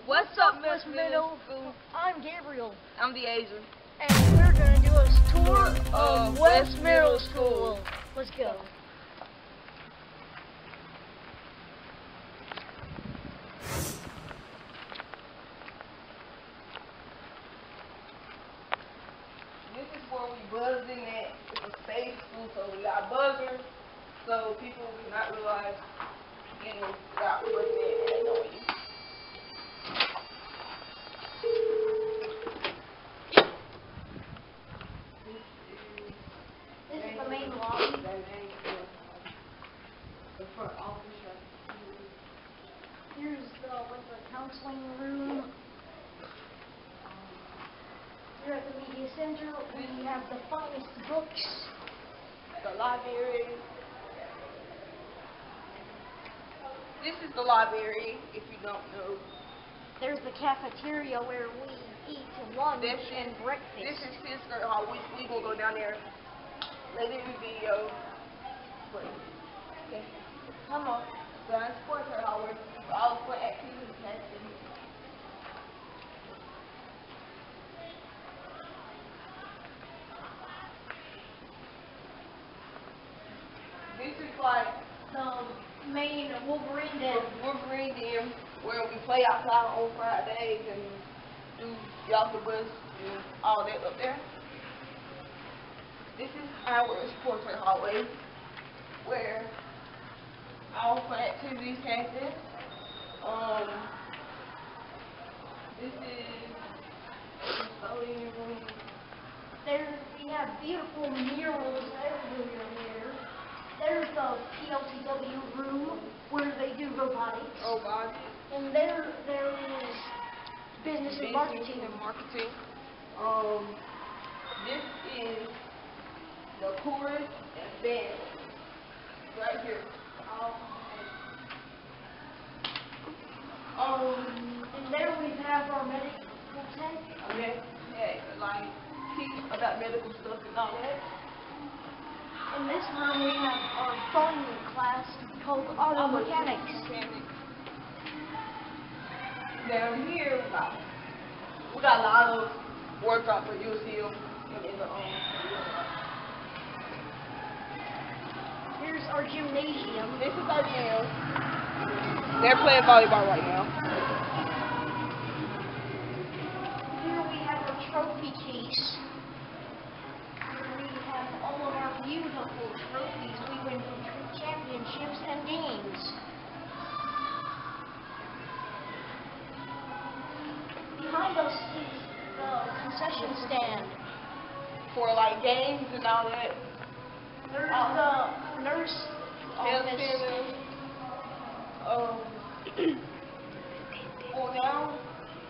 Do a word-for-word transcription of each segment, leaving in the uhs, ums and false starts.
What's up, Miss Middle School? I'm Gabriel. I'm the Asian. And we're going to do a tour of of West West Middle Middle School. School. Let's go. This is where we buzzed in at. It's a safe school, so we got buzzers, so people do not realize, you know, without buzzing in and annoying you. This is the main lobby. The front office. Here's the, like, the counseling room. Here at the media center, we have the finest books. The library. This is the library, if you don't know. There's the cafeteria where we eat lunch This and is, breakfast. This is Fifth Grade Hall. We we gonna go down there later in the video. But, okay, come on. Down to Sports Hall where all the activities happen. This is like the main Wolverine Den. Wolverine Den, where we play outside on Fridays and do the octopus and all that up there. This is our portrait hallway, where all fun activities happen. Um, this is the custodian room. There we have beautiful murals everywhere here. There's the P L T W room where they do robotics. Robotics. And there there is business, Business and marketing. and marketing. Um, this is the chorus and band. Right here. Um, and there we have our medical tech. Okay. Yeah, like teach about medical stuff and all that. In this room we have our fun class called auto mechanics. Mechanics. Down here we got we got a lot of workshops where you'll see them in the um. Here's our gymnasium. This is our gym. They're playing volleyball right now. Here we have our trophy case. Here we have all of our beautiful trophies. We win championships and games. Behind us is the concession stand. For like games and all that. There's the nurse Health office. center. Um, well now,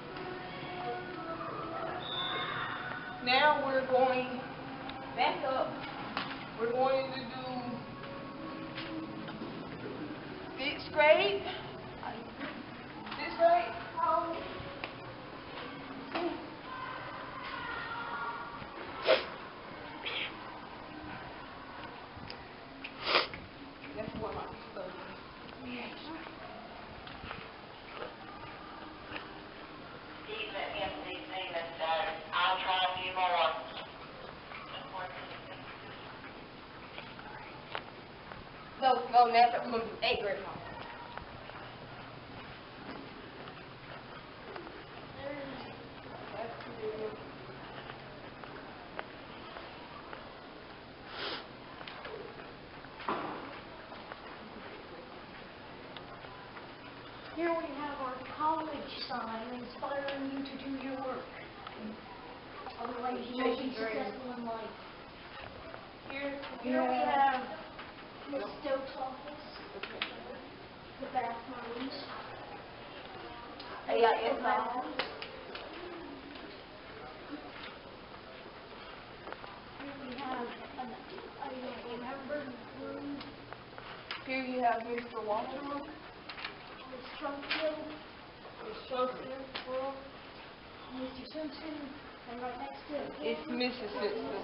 now we're going back up. We're going to do sixth grade. Sixth grade. How old? That's what my stuff is. I'll try a few more. No, no, that's I'm gonna do eighth grade now. Here we have our college sign inspiring you to do your work. Otherwise you will be successful in life. Here, Here we have Miss Stokes' office, the bathrooms, A I the S labs. I. Here we have an, a, a member room, Here you have Mister Walter. Miss Trunkfield, Miss Chaucer. Mister Simpson, and right next to him, It's Missus Simpson.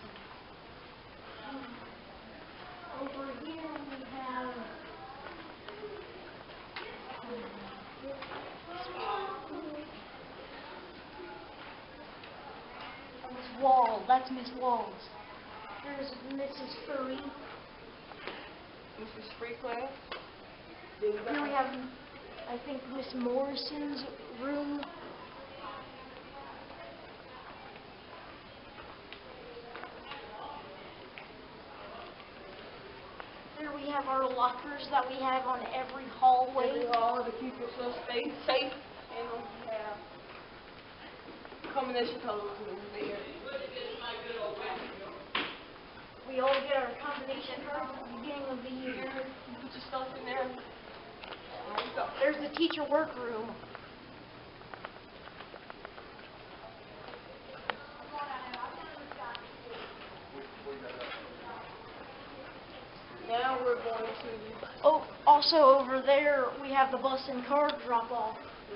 over here we have Wall. That's Miss Walls. There's Missus Furry. Missus Free Class. Here we have, I think, Miss Morrison's room. Here we have our lockers that we have on every hallway. Every hall to keep yourself safe, safe, and um, have combination colors in there. We all get our combination cards at the beginning of the year. You put your stuff in there. There you go. There's the teacher workroom. Now we're going to Oh, also over there we have the bus and car drop off.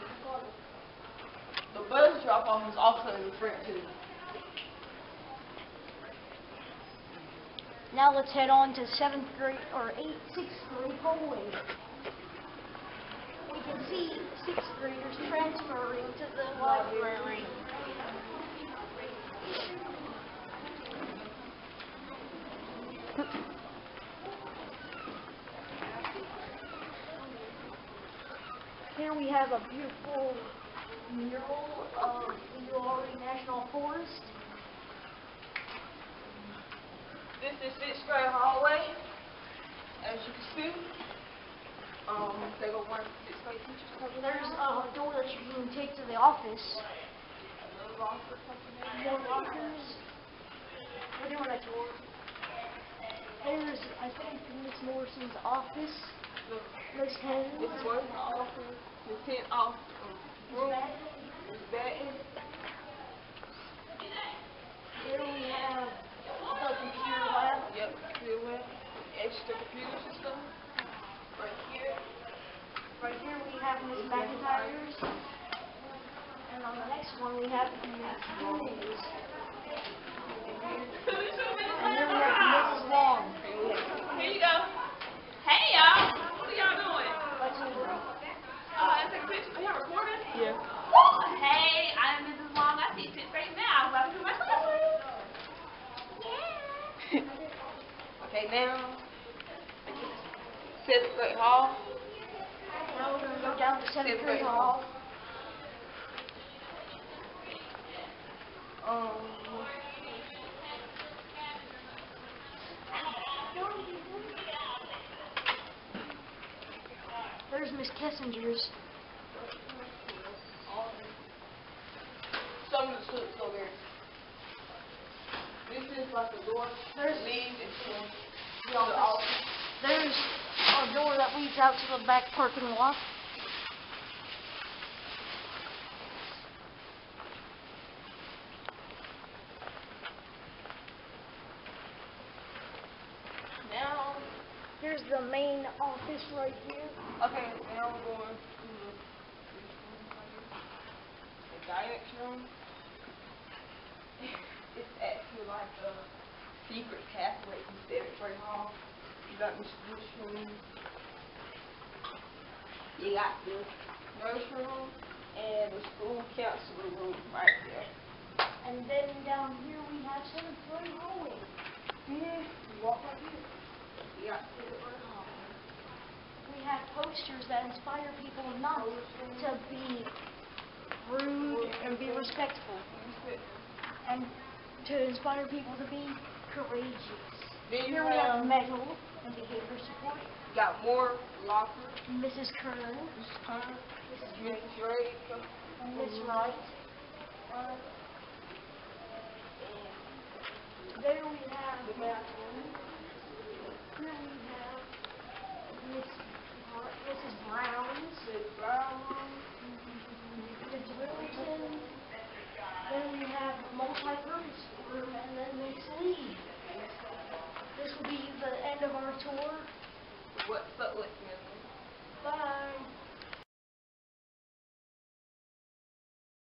the bus drop off is also in the front too. Now let's head on to seventh grade or eighth, sixth grade hallway. We can see sixth graders transferring to the library. Here we have a beautiful mural of the Uwharrie National Forest. This is sixth grade hallway. As you can see, um, they go one sixth grade teachers coming There's out. a door that you can take to the office. Another locker coming out. More lockers. We're doing a tour. There's, I think, Miss Morrison's office. Look, Miss Hen's. this was the office. The tent off um, room. This batting. Here we have the computer lab. Yep, computer lab. Extra computers and stuff. Right here. Right here we have Miss McIntyre's. And on the next one we have Miss Bowles. And here we have Missus Long. Here you go. Hey y'all, what are y'all doing? Let's over. Oh, I take a picture. Are y'all recording? Yeah. Hey, I'm Missus Long. I teach sixth grade now. Welcome to my classroom. Yeah. Okay, now seventh grade hall. Now we're going to go down to seventh Seventh grade grade hall. Um, There's Miss Kessinger's. some of the students over there. This is like a door. There's leads into the the office. office. There's a door that leads out to the back parking lot. Now, Here's the main office right here. okay, now we're going to the, the guidance room. It's actually like a secret pathway to seventh grade hall. You got this this room. You got the nurse room and the school counselor room right there. And then down here we have seventh grade hallway. Yeah, you walk right here. You got seventh grade hall. We have posters that inspire people not to be rude and be respectful, and to inspire people to be courageous. Then you Here we have have, mental and behavior support. you got more lockers. Missus Kern, Missus Kern, Missus Missus Drake, Drake, and Miss Wright. uh, There we have, the bathroom. here we have Miss Br- Missus Brown's, The brown room. Miss Wilson. Then we have multi-purpose room, and then Miss Lee. This will be the end of our tour. What's up with Miss